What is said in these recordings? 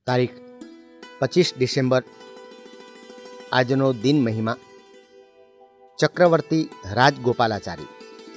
તારીખ 25 ડિસેમ્બર આજનો દિન મહિમા ચક્રવર્તી રાજગોપાલાચારી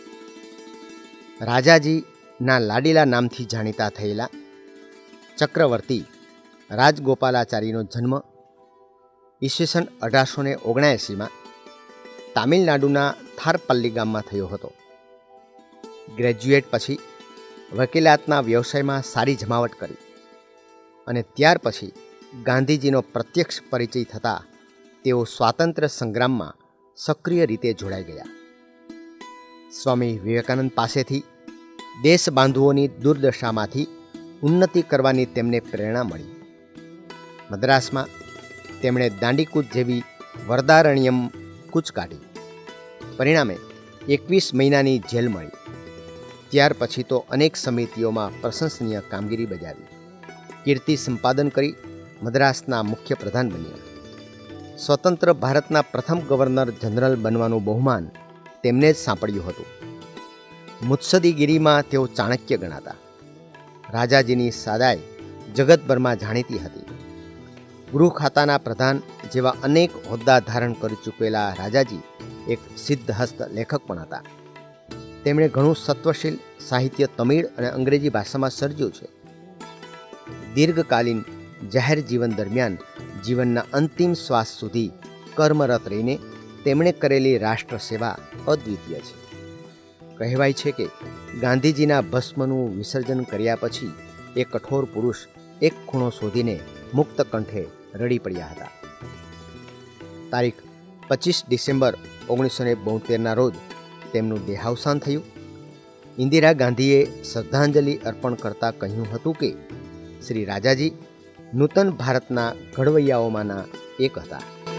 રાજાજીના લાડીલા નામથી જાણીતા થયેલા ચક્રવર્તી રાજગોપાલાચારીનો જન્મ ઈસવીસન 1879માં તામિલનાડુના થારપલ્લી ગામમાં થયો હતો. ગ્રેજ્યુએટ પછી વકીલાતના વ્યવસાયમાં સારી જમાવટ કરી અને ત્યાર પછી ગાંધીજીનો પ્રત્યક્ષ પરિચય થતાં તેઓ સ્વાતંત્ર્ય સંગ્રામમાં સક્રિય રીતે જોડાઈ ગયા. સ્વામી વિવેકાનંદ પાસેથી દેશબાંધુઓની દુર્દશામાંથી ઉન્નતિ કરવાની તેમને પ્રેરણા મળી. મદ્રાસમાં તેમણે દાંડીકૂચ જેવી વરદારણ્યમ કૂચ કાઢી. પરિણામે 21 મહિનાની જેલ મળી. ત્યાર પછી તો અનેક સમિતિઓમાં પ્રશંસનીય કામગીરી બજાવી. કીર્તિ સંપાદન કરી મદ્રાસના મુખ્ય પ્રધાન બન્યા. સ્વતંત્ર ભારતના પ્રથમ ગવર્નર જનરલ બનવાનું બહુમાન તેમને જ સાંપડ્યું હતું. મુત્સદીગીરીમાં તેઓ ચાણક્ય ગણાતા. રાજાજીની સાદાઈ જગતભરમાં જાણીતી હતી. ગૃહ ખાતાના પ્રધાન જેવા અનેક હોદ્દા ધારણ કરી ચૂકેલા રાજાજી એક સિદ્ધહસ્ત લેખક પણ હતા. તેમણે ઘણું સત્વશીલ સાહિત્ય તમિળ અને અંગ્રેજી ભાષામાં સર્જ્યું છે. દીર્ઘકાલીન જાહેર જીવન દરમિયાન જીવનના અંતિમ શ્વાસ સુધી કર્મરત રહીને તેમણે કરેલી રાષ્ટ્ર સેવા અદ્વિતીય છે. કહેવાય છે કે ગાંધીજીના ભસ્મનું વિસર્જન કર્યા પછી એ કઠોર પુરુષ એક ખૂણો શોધીને મુક્ત કંઠે રડી પડ્યા હતા. તારીખ 25 ડિસેમ્બર 1972ના રોજ તેમનું દેહાવસાન થયું. ઇન્દિરા ગાંધીએ શ્રદ્ધાંજલિ અર્પણ કરતાં કહ્યું હતું કે શ્રી રાજાજી નૂતન ભારતના ઘડવૈયાઓમાંના એક હતા.